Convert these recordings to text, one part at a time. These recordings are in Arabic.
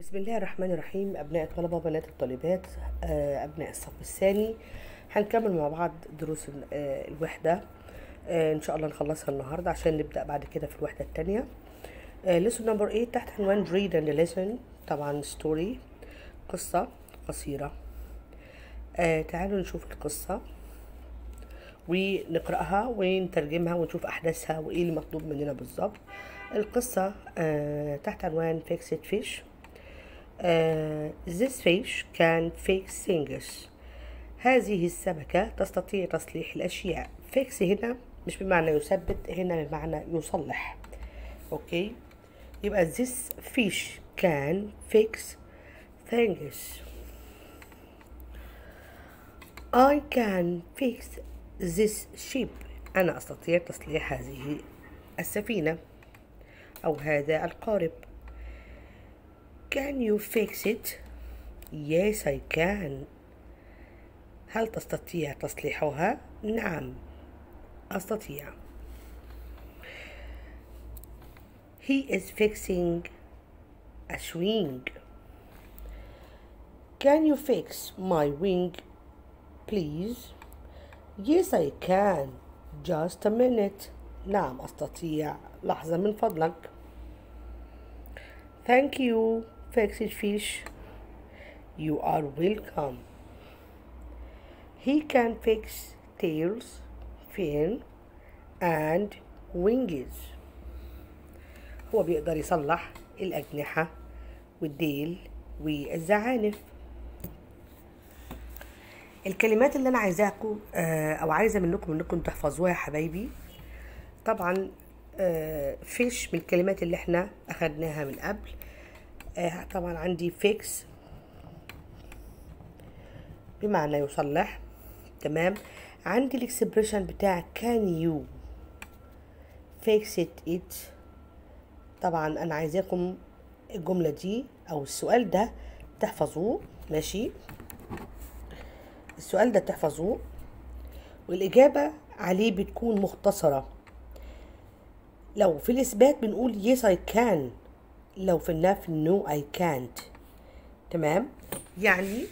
بسم الله الرحمن الرحيم. أبناء الطلبة وبنات الطالبات، أبناء الصف الثاني، هنكمل مع بعض دروس الوحدة. إن شاء الله نخلصها النهاردة عشان نبدأ بعد كده في الوحدة التانية. lesson number 8 تحت عنوان read and listen. طبعا story، قصة قصيرة. تعالوا نشوف القصة ونقرأها ونترجمها ونشوف أحداثها وإيه اللي مطلوب مننا بالظبط. القصة تحت عنوان fixed fish. This fish can fix things. هذه السمكة تستطيع تصليح الأشياء. fix هنا مش بمعنى يثبت، هنا بمعنى يصلح. أوكي، يبقى this fish can fix things. I can fix this ship. أنا أستطيع تصليح هذه السفينة أو هذا القارب. Can you fix it? Yes, I can. هل تستطيع تصليحها؟ نعم، أستطيع. He is fixing a swing. Can you fix my wing, please? Yes, I can. Just a minute. نعم، أستطيع. لحظة من فضلك. Thank you, fixed fish. You are welcome. He can fix tails, fin, and wings. هو بيقدر يصلح الأجنحة والديل والزعانف. الكلمات اللي أنا عايزاكم أو عايزة منكم تحفظوها يا حبايبي. طبعا فيش من الكلمات اللي احنا أخدناها من قبل. طبعا عندي فيكس بمعنى يصلح، تمام. عندي الاكسبريشن بتاع can you fix it. طبعا انا عايزاكم الجملة دي او السؤال ده تحفظوه، ماشي. السؤال ده تحفظوه والاجابة عليه بتكون مختصرة. لو في الاثبات بنقول yes I can، لو في النفي no I can't. تمام، يعني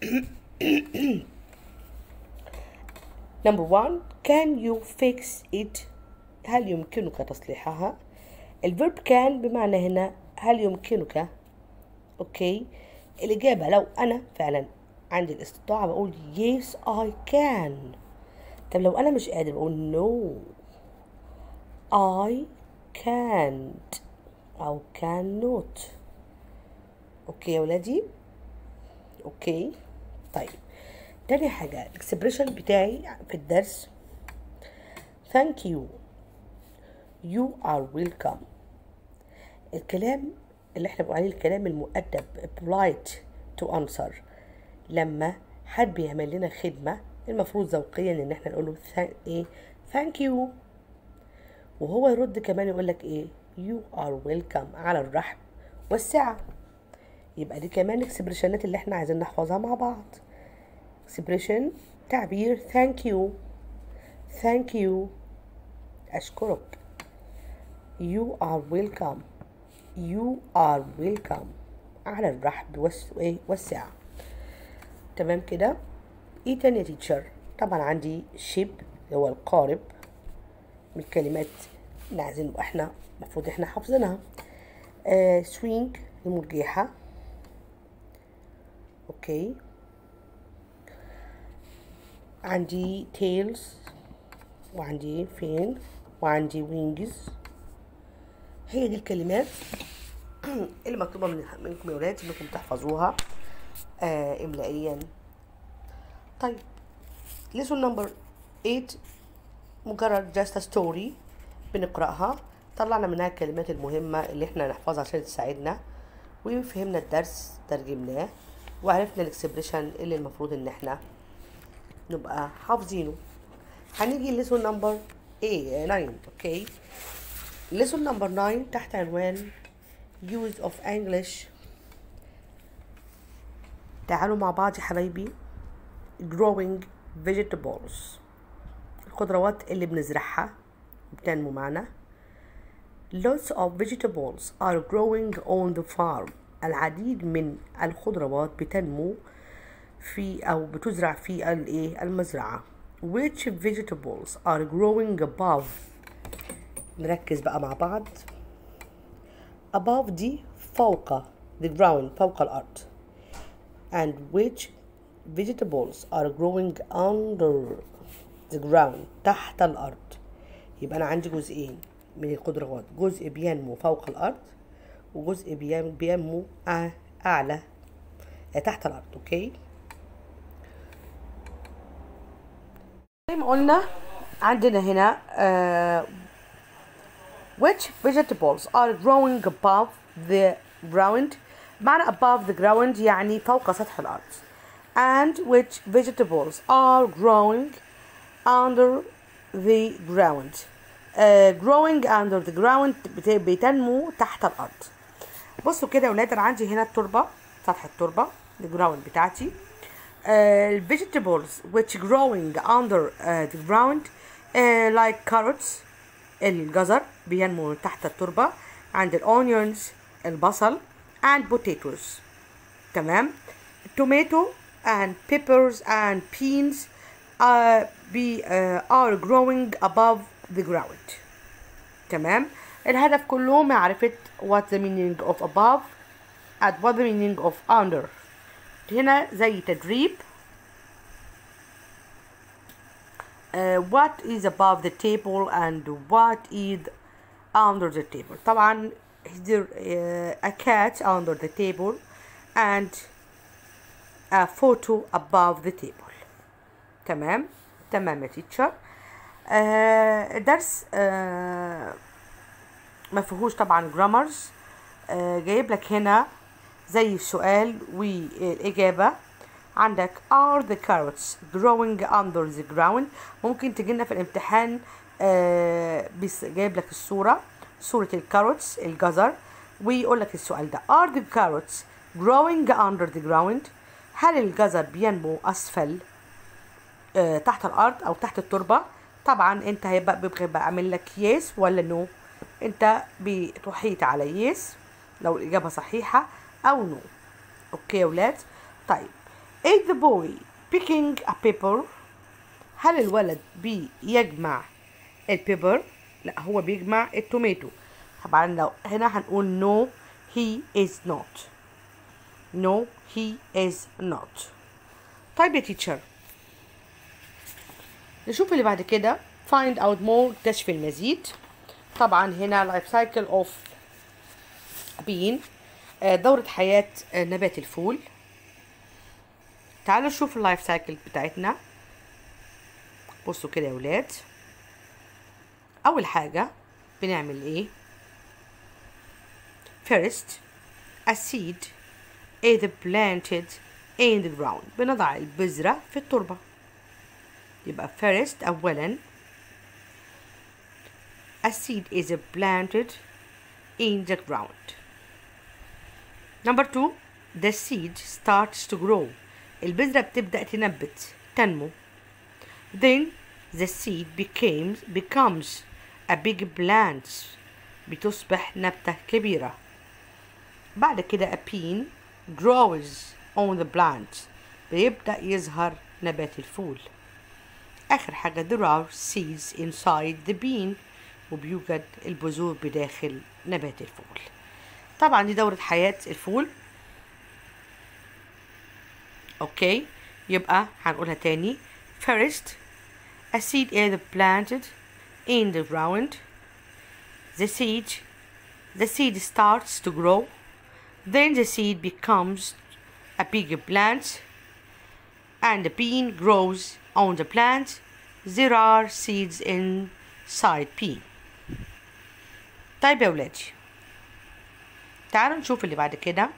number 1 can you fix it. هل يمكنك تصليحها؟ الفيرب كان بمعنى هنا هل يمكنك. اوكي، الإجابة لو أنا فعلا عندي الاستطاعة بقول yes I can. طب لو أنا مش قادر بقول no I can't أو cannot. اوكي يا ولادي، اوكي. طيب، تاني حاجة الاكسبريشن بتاعي في الدرس thank you you are welcome. الكلام اللي احنا بنقول عليه الكلام المؤدب polite to answer. لما حد بيعمل لنا خدمة المفروض ذوقيا ان احنا نقول له thank you، وهو يرد كمان يقول لك ايه you are welcome على الرحب والسعة. يبقى دي كمان اكسبريشنات اللي احنا عايزين نحفظها مع بعض. اكسبريشن تعبير thank you أشكرك. you are welcome على الرحب والسعة. تمام كده. ايه تاني يا تيتشر؟ طبعا عندي شيب اللي هو القارب من الكلمات اللي عايزين احنا المفروض احنا حافظينها. سوينج المرجحة. اوكي، عندي tails وعندي fin وعندي wings. هي دي الكلمات اللي مطلوبة منكم يا ولاد انكم تحفظوها املائيا. طيب، lesson number 8 مجرد just a story بنقرأها، طلعنا منها الكلمات المهمة اللي احنا نحفظها عشان تساعدنا، وفهمنا الدرس ترجمناه وعرفنا الاكسبريشن اللي المفروض ان احنا نبقى حافظينه. هنيجي lesson number 9. اوكي، lesson number 9 تحت عنوان use of English. تعالوا مع بعض يا حبايبي. growing vegetables، الخضروات اللي بنزرعها بتنمو معنا. lots of vegetables are growing on the farm. العديد من الخضروات بتنمو في أو بتزرع في المزرعة. which vegetables are growing above. نركز بقى مع بعض. above دي فوق the ground، فوق الأرض. and which vegetables are growing under the ground، تحت الأرض. يبقى أنا عندي جزئين من الخضروات، جزء بينمو فوق الأرض وجزء بينمو أعلى تحت الأرض. أوكي، زي ما قلنا عندنا هنا which vegetables are growing above the ground. معنى above the ground يعني فوق سطح الأرض. and which vegetables are growing under the ground. growing under the ground بتنمو تحت الأرض. بصوا كده يا ولاد، أنا عندي هنا التربة، سطح التربة the ground بتاعتي. vegetables which growing under the ground like carrots، الجزر بينمو تحت التربة. عند onions البصل and potatoes. تمام. tomato and peppers and beans are growing above the ground. تمام. الهدف كله معرفة what the meaning of above and what the meaning of under. هنا زي تدريب. what is above the table and what is under the table. طبعا there a cat under the table and a photo above the table. تمام تمام يا تيتشر. درس ما فيهوش طبعا جرامرز. جايب لك هنا زي السؤال والإجابة. عندك are the carrots growing under the ground. ممكن تجينا في الامتحان جايب لك صورة الكاروتس الجزر، ويقول لك السؤال ده are the carrots growing under the ground. هل الجزر بينمو أسفل تحت الأرض أو تحت التربة؟ طبعا انت هيبقى عامل لك يس ولا نو. انت بتوحيت على يس لو الإجابة صحيحة أو نو. أوكي يا ولاد. طيب is the boy picking a pepper. هل الولد بيجمع البيبر؟ لا، هو بيجمع التوماتو. طبعا لو هنا هنقول no he is not. no he is not. طيب يا تيتشر، نشوف اللي بعد كده find out more، اكتشف المزيد. طبعا هنا life cycle of bean، دورة حياة نبات الفول. تعالوا نشوف اللايف سايكل بتاعتنا. بصوا كده يا ولاد، اول حاجة بنعمل ايه؟ first a seed is planted in the ground. بنضع البذرة في التربة. يبقى first اولا a seed is planted in the ground. number 2 the seed starts to grow. البذرة بتبدأ تنمو. then the seed becomes a big plant. بتصبح نبتة كبيرة. بعد كده a bean grows on the plant. بيبدأ يظهر نبات الفول. آخر حاجة there are seeds inside the bean. وبيوجد البذور بداخل نبات الفول. طبعا دي دورة حياة الفول. اوكي، يبقى هنقولها تاني. first a seed is planted in the ground. the seed starts to grow. then the seed becomes a big plant and the bean grows on the plant. there are seeds inside bean. طيب يا ولادي، تعالوا نشوف اللي بعد كده.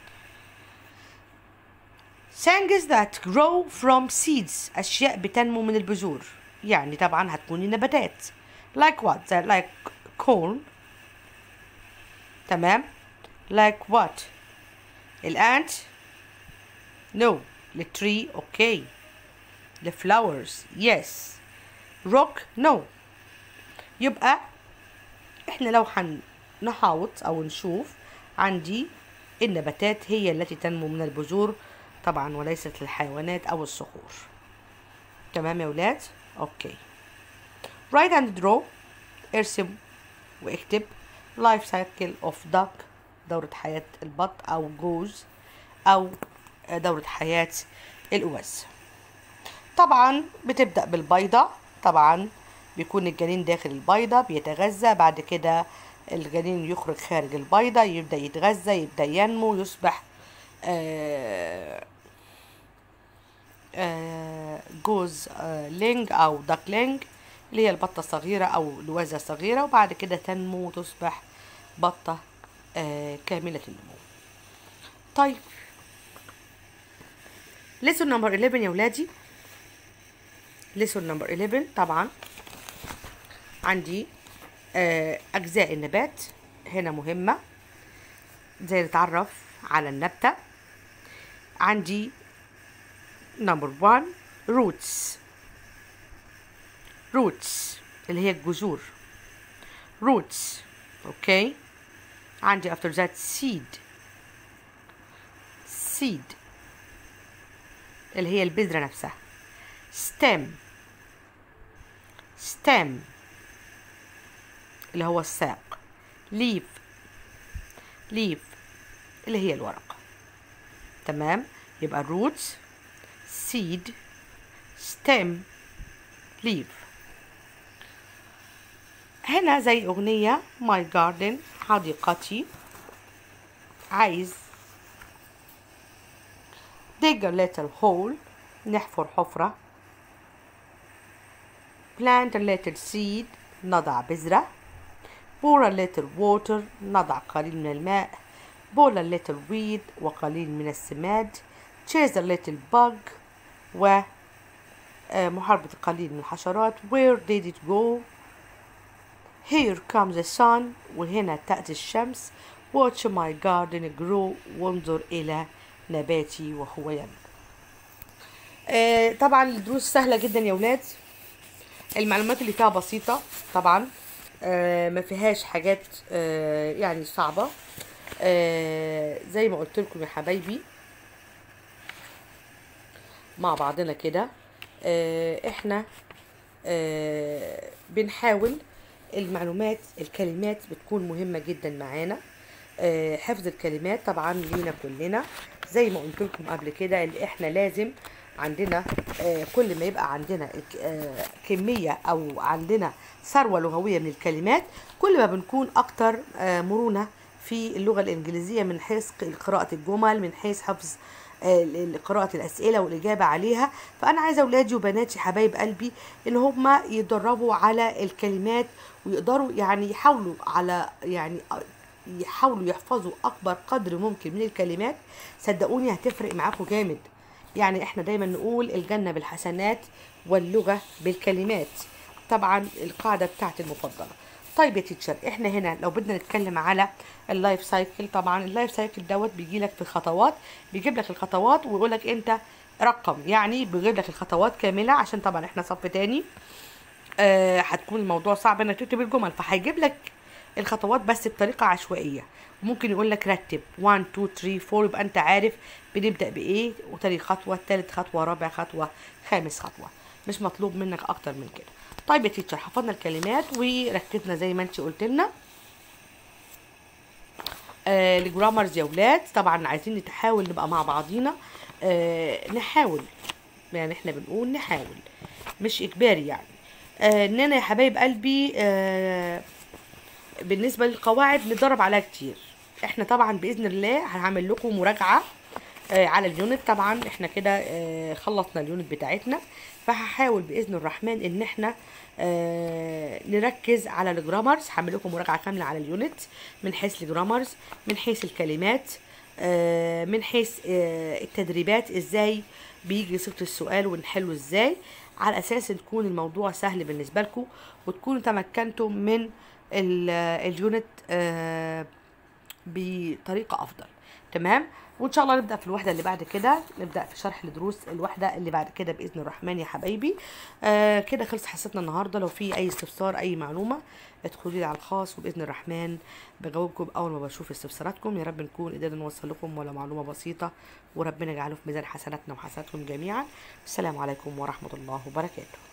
things that grow from seeds، أشياء بتنمو من البذور. يعني طبعا هتكون النباتات. like what؟ like corn. تمام. like what؟ الant. no. the tree. okay. the flowers. yes. rock. no. يبقى احنا لو هنحاوط او نشوف، عندي النباتات هي التي تنمو من البذور طبعا، وليست الحيوانات أو الصخور. تمام يا ولاد؟ أوكي. write and draw، ارسم واكتب life cycle of duck، دورة حياة البط أو جوز، أو دورة حياة الأوز. طبعا بتبدأ بالبيضة، طبعا بيكون الجنين داخل البيضة بيتغذى، بعد كده الجنين يخرج خارج البيضة، يبدأ يتغذى، يبدأ ينمو، يصبح جوز لينج أو داكلينج اللي هي البطة الصغيرة أو الوزة الصغيرة، وبعد كده تنمو وتصبح بطة كاملة النمو. طيب lesson number 11 يا ولادي. lesson number 11 طبعا عندي أجزاء النبات هنا مهمة، زي نتعرف على النبتة. عندي number 1 roots اللي هي الجذور roots. اوكي. عندي after that seed اللي هي البذرة نفسها. stem اللي هو الساق. leaf اللي هي الورق. تمام. يبقى roots seed stem leaf. هنا زي أغنية my garden حديقتي، عايز dig a little hole نحفر حفرة، plant a little seed نضع بذرة، pour a little water نضع قليل من الماء، pull a little weed وقليل من السماد، chase a little bug ومحاربة القليل من الحشرات. where did it go؟ here comes the sun وهنا تأتي الشمس. watch my garden grow وانظر إلى نباتي وهو ينمو. طبعا الدروس سهلة جدا يا ولاد، المعلومات اللي فيها بسيطة طبعا، ما فيهاش حاجات يعني صعبة. زي ما قلت لكم يا حبايبي مع بعضنا كده، احنا بنحاول المعلومات، الكلمات بتكون مهمة جدا معانا. حفظ الكلمات طبعا لينا كلنا، زي ما قلت لكم قبل كده اللي احنا لازم عندنا كل ما يبقى عندنا كمية او عندنا ثروة لغوية من الكلمات، كل ما بنكون اكتر مرونة في اللغة الانجليزية من حيث قراءة الجمل، من حيث حفظ قراءة الأسئلة والإجابة عليها. فأنا عايزة أولادي وبناتي حبايب قلبي إن هما يتدربوا على الكلمات، ويقدروا يعني يحاولوا يحفظوا أكبر قدر ممكن من الكلمات. صدقوني هتفرق معاكم جامد. يعني إحنا دايما نقول الجنة بالحسنات واللغة بالكلمات، طبعا القاعدة بتاعتي المفضلة. طيب يا تيتشر، احنا هنا لو بدنا نتكلم على اللايف سايكل، طبعا اللايف سايكل دوت بيجي لك في خطوات، بيجيب لك الخطوات ويقول لك انت رقم، يعني بيجيب لك الخطوات كامله، عشان طبعا احنا صف تاني هتكون الموضوع صعب انك تكتب الجمل، فهيجيب لك الخطوات بس بطريقه عشوائيه. ممكن يقول لك رتب 1 2 3 4، يبقى انت عارف بنبدا بايه، وتاني خطوه، تالت خطوه، رابع خطوه، خامس خطوه. مش مطلوب منك اكتر من كده. طيب يا تيتشر، حفظنا الكلمات وركزنا زي ما انت قلت لنا. الجرامرز يا ولاد طبعا عايزين نحاول نبقى مع بعضينا، نحاول، يعني احنا بنقول نحاول مش اجباري، يعني اننا يا حبايب قلبي بالنسبه للقواعد نتدرب عليها كتير. احنا طبعا باذن الله هنعمل لكم مراجعه على اليونت. طبعا احنا كده خلصنا اليونت بتاعتنا، فهحاول باذن الرحمن ان احنا نركز على الجرامرز. هعمل لكم مراجعه كامله على اليونت من حيث الجرامرز، من حيث الكلمات، من حيث التدريبات، ازاي بيجي صيغه السؤال ونحله ازاي، على اساس تكون الموضوع سهل بالنسبه لكم وتكونوا تمكنتم من اليونت بطريقه افضل. تمام. وان شاء الله نبدا في الوحده اللي بعد كده، نبدا في شرح لدروس الوحده اللي بعد كده باذن الرحمن يا حبايبي. كده خلص حصتنا النهارده. لو في اي استفسار اي معلومه ادخلوا لي على الخاص، وباذن الرحمن بجاوبكم اول ما بشوف استفساراتكم. يا رب نكون قدرنا نوصل لكم ولا معلومه بسيطه، وربنا يجعله في ميزان حسناتنا وحسناتكم جميعا. السلام عليكم ورحمه الله وبركاته.